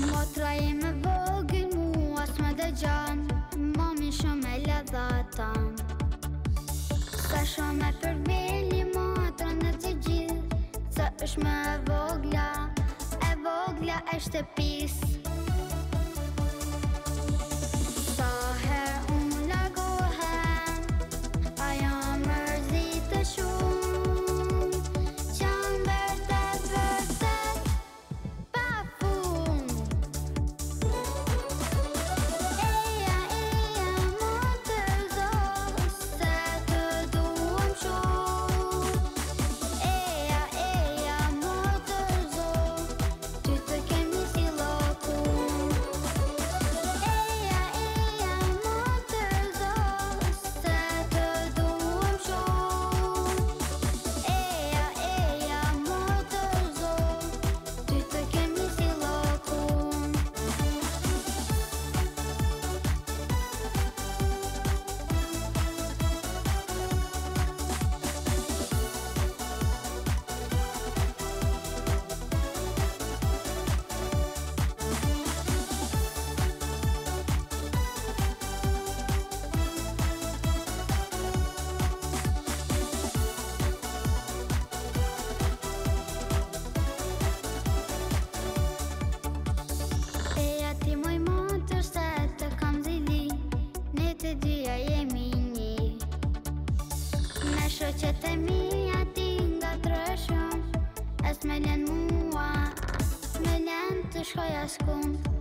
Motra jeme vogël mu as me dëgjon, mami shumë e ledhatan. Sa shumë e përbili motrën e të gjithë, sa është me e vogla e shtëpis. Sa her unë largohem, ajo mërzitë shumë, që më vërtet pa fund. Eja, motër zot, se të duam shumë. Eja, motër zot, ty të kemi si lokun. Eja, motër zot, se të duam shumë. Eja, motër zot, ty të kemi si lokun. Eja ti moj motër se të kam zili, ne të dyja jemi një. Me shoqet e mija ti nga trëshëm, es me len mua, me len të shkoj askund.